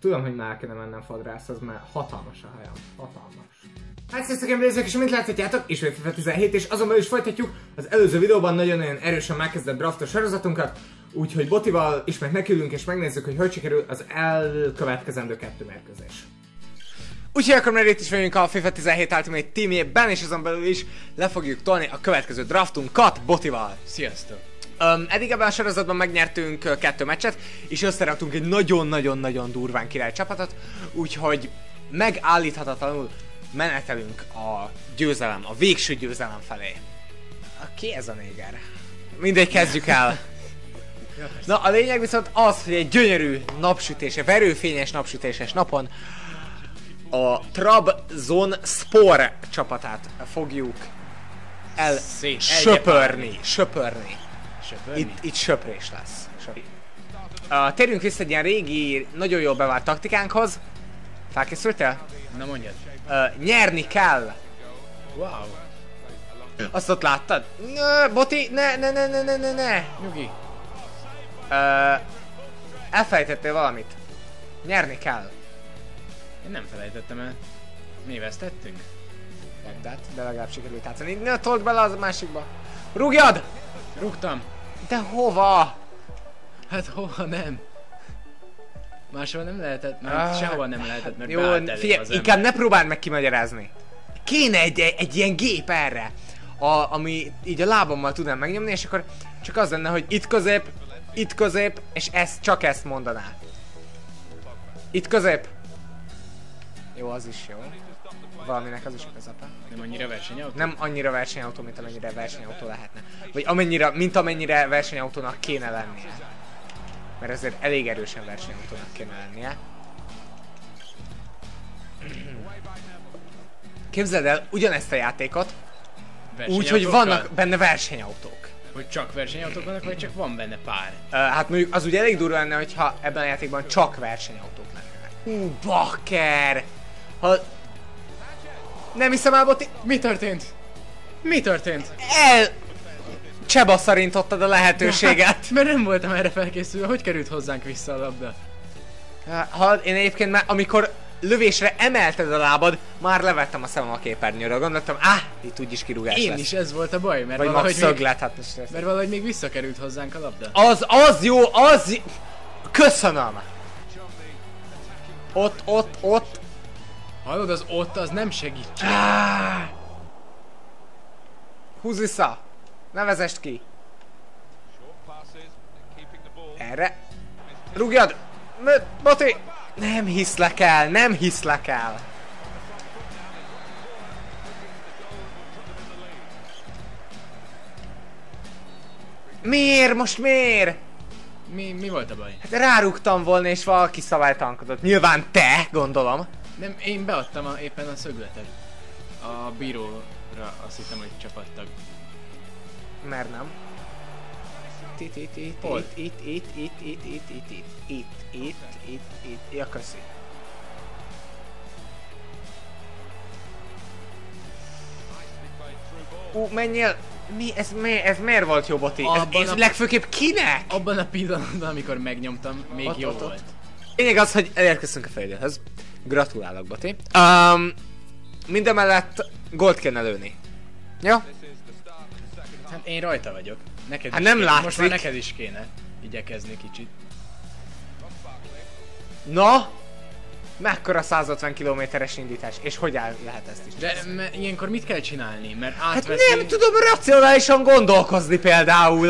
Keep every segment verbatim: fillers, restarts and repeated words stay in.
Tudom, hogy már kéne mennem fodrászhoz, mert hatalmas a hajam. Hatalmas. Hát sziasztok, én Blazer, és mint láthatjátok, ismét FIFA tizenhét, és azon belül is folytatjuk az előző videóban nagyon-nagyon erősen megkezdett draftos sorozatunkat, úgyhogy Botival ismét nekülünk és megnézzük, hogy hogy sikerül az elkövetkezendő kettő mérkőzés. Úgyhogy akkor már itt is vagyunk a FIFA tizenhét Ultimate Teamjében, és azon belül is le fogjuk tolni a következő draftunkat Botival. Sziasztok! Um, eddig ebben a sorozatban megnyertünk uh, kettő meccset, és összeraktunk egy nagyon-nagyon-nagyon durván király csapatot, úgyhogy megállíthatatlanul menetelünk a győzelem, a végső győzelem felé. Ki ez a néger? Mindegy, kezdjük el. Na, a lényeg viszont az, hogy egy gyönyörű napsütése, verőfényes napsütéses napon a Trabzonspor csapatát fogjuk el Szét, söpörni, söpörni. Söpörni? Itt, itt söprés lesz. Söpörni. Uh, térjünk vissza egy ilyen régi, nagyon jól bevált taktikánkhoz. Felkészültél? Na mondjad. Uh, nyerni kell. Wow. Azt ott láttad? Nö, Boti, ne, ne, ne, ne, ne, ne, ne. Nyugi. Uh, elfelejtettél valamit. Nyerni kell. Én nem felejtettem el. Mi vesztettünk? Labdát, de legalább sikerült átszani. Ne told bele az másikba. Rúgjad! Rúgtam. De hova? Hát hova nem? Máshol nem lehetett, mert Ah, sehova nem lehetett, mert jó, beállt elé figyelj, az inkább ember. ne próbáld meg kimagyarázni. Kéne egy, egy ilyen gép erre, a, ami így a lábammal tudnám megnyomni, és akkor csak az lenne, hogy itt közép, itt közép, és ezt, csak ezt mondaná. Itt közép. Jó, az is jó. Valaminek az is közepe. Nem annyira versenyautó? Nem annyira versenyautó, mint amennyire versenyautó lehetne. Vagy amennyire, mint amennyire versenyautónak kéne lennie. Mert ezért elég erősen versenyautónak kéne lennie. Képzeld el ugyanezt a játékot, úgy, hogy vannak benne versenyautók. Hogy csak versenyautók vannak, vagy csak van benne pár? Uh, hát mondjuk az ugye elég durva lenne, hogyha ebben a játékban csak versenyautók lennének. Hú, bakker! Ha... Nem hiszem el, Boti... Mi történt? Mi történt? El... Csebasszarintottad a lehetőséget. Mert nem voltam erre felkészülve, hogy került hozzánk vissza a labda? Ha én egyébként már, amikor lövésre emelted a lábad, már levettem a szemem a képernyőről. Gondoltam, áh, itt úgyis kirúgás Én lesz. is ez volt a baj, mert Vagy valahogy max még, szöglet, hát most lesz. mert valahogy még visszakerült hozzánk a labda. Az, az jó, az... Köszönöm! Ott, ott, ott. Hallod, az ott, az nem segítség. Ah! Húzz vissza! Ne vezest ki! Erre! Rúgjad! M- Boti! Nem hiszlek el, nem hiszlek el! Miért? Most miért? Mi, mi volt a baj? Hát rárúgtam volna és valaki szabálytalankodott. Nyilván te, gondolom. Nem, én beadtam a, éppen a szögletet. A bíróra azt hittem, hogy csapattag. Mert nem. Itt, itt, itt, Hol? itt, itt, itt, itt, itt, itt, itt, itt, itt, itt, itt, itt, ja, köszi. Ú, menjél! Mi? Ez, mi, ez miért volt jó, Boti? Ez, Abban ez a- legfőképp kinek? Abban a pillanatban, amikor megnyomtam, még Ott, jó ott, ott. volt. Lényeg az, hogy elérkeztünk a fejlődhöz. Gratulálok, Boti. Um, mindemellett gólt kéne lőni. Jó? Hát én rajta vagyok. Neked Hát is nem kéne. látszik. Most már neked is kéne igyekezni kicsit. Na? Mekkora száz ötven kilométeres indítás, és hogy áll, lehet ezt is De csinálni? me, ilyenkor mit kell csinálni? Mert Hát átveszi... nem tudom racionálisan gondolkozni például.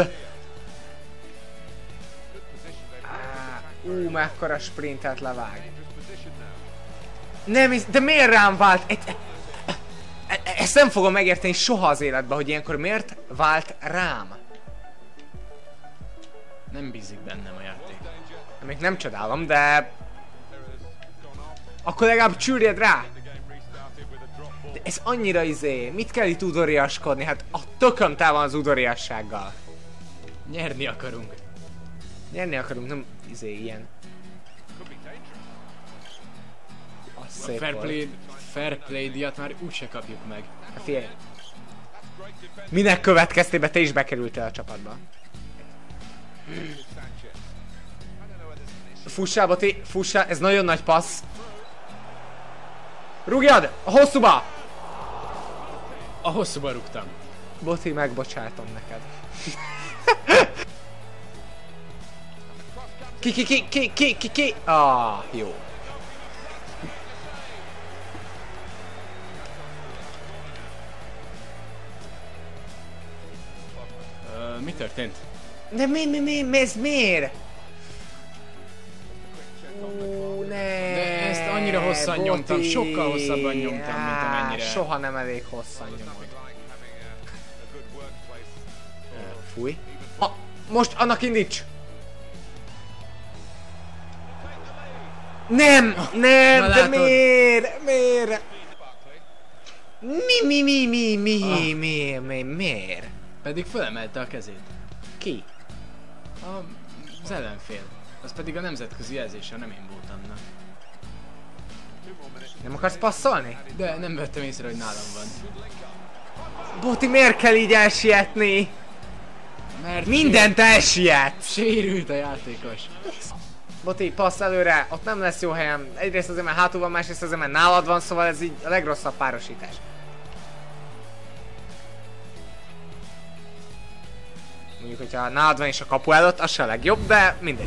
Á, ú, mekkora sprintet levág. Nem is, de miért rám vált? Egy, e, e, ezt nem fogom megérteni soha az életben, hogy ilyenkor miért vált rám. Nem bízik bennem a játék. Még nem csodálom, de... Akkor legalább csűrjed rá! De ez annyira izé, mit kell itt udoriaskodni? Hát a tököm távol az udoriassággal. Nyerni akarunk. Nyerni akarunk, nem izé ilyen. Az A szép fair volt. play, fair play díjat már úgyse kapjuk meg. Figyelj. Minek következtében te is bekerültél a csapatba? Fussál, Boti, fussál, ez nagyon nagy passz. Rúgjad! A hosszúba! A hosszúba rúgtam. Boti, megbocsátom neked. Ki, ki, ki, ki, ki, ki, ki, ah, jó. Uh, mi történt? De mi, mi, mi, mi, ez miért? Ú, ne. De ezt annyira hosszan Boti. nyomtam, sokkal hosszabban nyomtam, mint amennyire. Soha nem elég hosszan nyomod. Fúj. A, most annak indíts! Nem! Nem! Na, De látod? miért? Miért? Mi, mi, mi, mi, mi, Ah. mi, mi, miért? Pedig fölemelte a kezét. Ki? A, az ellenfél. Az pedig a nemzetközi jelzése, nem én voltam, na. Nem akarsz passzolni? De nem vettem észre, hogy nálam van. Boti, miért kell így elsietni? Mert Mindent elsiet! sérült a játékos. Boti, passz előre, ott nem lesz jó helyem. Egyrészt azért, mert hátul van, másrészt azért, mert nálad van, szóval ez így a legrosszabb párosítás. Mondjuk, hogyha nálad van és a kapu előtt, az se a legjobb, de mindegy.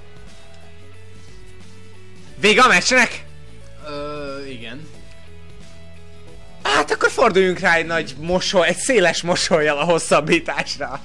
Vége a meccsnek? Ö, igen. Hát akkor forduljunk rá egy nagy mosoly, egy széles mosollyal a hosszabbításra.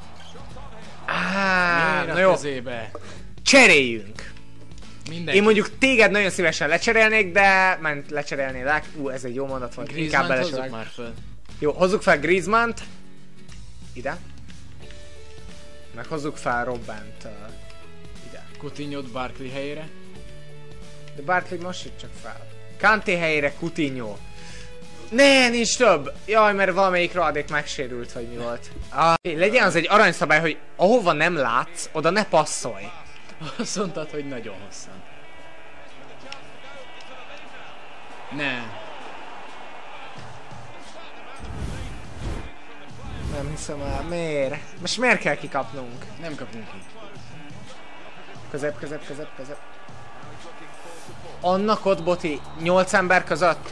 Á, Miért na a jó, kezébe? cseréljünk. Mindenki. Én mondjuk téged nagyon szívesen lecserélnék, de... Ment lecserélnélek. Ú, ez egy jó mondat volt. Inkább Griezmannt hozzuk belesőleg. már föl. Jó, hozzuk fel Griezmannt. Ide. Meg hozzuk fel Robbent uh, ide. Coutinho-t Barkley helyére. De Barkley most itt csak fel. Kanté helyére Coutinho. Ne, nincs több! Jaj, mert valamelyik rohadék megsérült, vagy mi volt. Ah, legyen az egy aranyszabály, hogy ahova nem látsz, oda ne passzolj. Azt mondtad, hogy nagyon hosszan. Ne. Nem hiszem el, miért? Most miért kell kikapnunk? Nem kapunk ki. Közép, közép, közép, közép. Annak ott, Boti, nyolc ember között.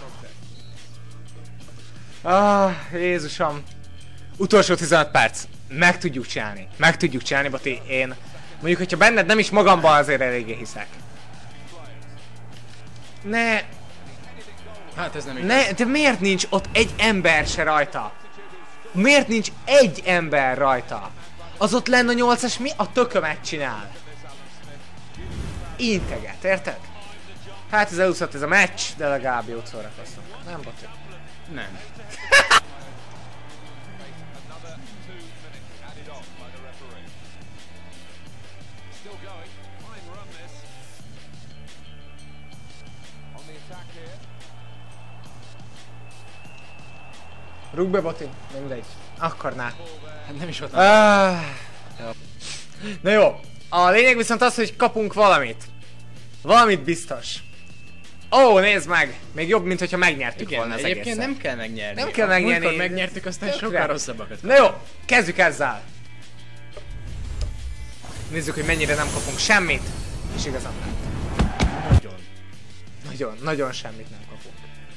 Ah, Jézusom. Utolsó tizenöt perc. Meg tudjuk csinálni. Meg tudjuk csinálni, Boti. Én mondjuk, hogyha benned nem is magamban, azért eléggé hiszek. Ne, Hát ez nem igaz. ne, de miért nincs ott egy ember se rajta? Miért nincs egy ember rajta? Az ott lenne a nyolcas, mi a tökömet csinál? Integet, érted? Hát ez elúszott ez a meccs, de legalább jót szórakoztunk. Nem, Boti? Nem. Rúgj be, Boti. Mindegy. Akkor ná. Hát nem is voltam. Ah, jó. Na jó. A lényeg viszont az, hogy kapunk valamit. Valamit biztos. Ó, nézd meg! Még jobb, mint hogyha megnyertük Igen, volna az egyébként egészet. nem kell megnyerni. Nem kell megnyerni. Amikor megnyertük, aztán Tökre. sokkal rosszabbakat. Na jó, kezdjük ezzel. Nézzük, hogy mennyire nem kapunk semmit. És igazán nem. Nagyon. Nagyon, nagyon semmit nem kapunk.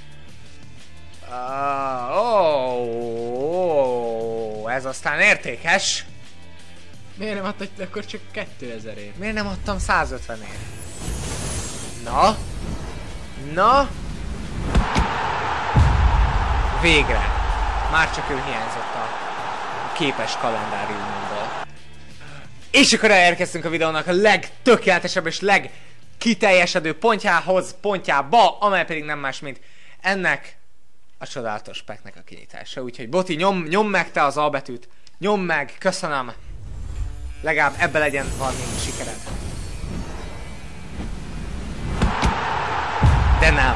Ah, ó, ó, ez aztán értékes. Miért nem adtad akkor csak kétezerért? Miért nem adtam százötvenért? Na? Na? Végre. Már csak ő hiányzott a képes kalendáriumból. És akkor elérkeztünk a videónak a legtökéletesebb és legkiteljesedő pontjához, pontjába, amely pedig nem más, mint ennek a csodálatos packnek a kinyitása. Úgyhogy Boti, nyom, nyom meg te az A betűt. Nyom meg, köszönöm. Legalább ebbe legyen valami sikered. De nem.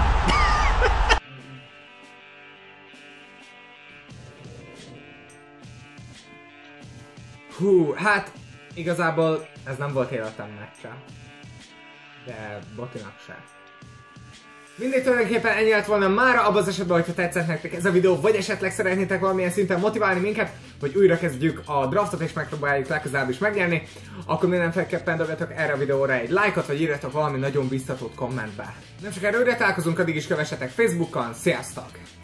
Hú, hát igazából ez nem volt életem meccse. De Botinak se. Mindegy, tulajdonképpen ennyi lett volna mára, abban az esetben, hogyha tetszett nektek ez a videó, vagy esetleg szeretnétek valamilyen szinten motiválni minket, hogy újra kezdjük a draftot és megpróbáljuk legközelebb is megnyerni, akkor mindenféleképpen dobjatok erre a videóra egy lájkot, vagy írjatok valami nagyon biztatót kommentbe. Nem sokára újra találkozunk, addig is kövessetek Facebookon, sziasztok!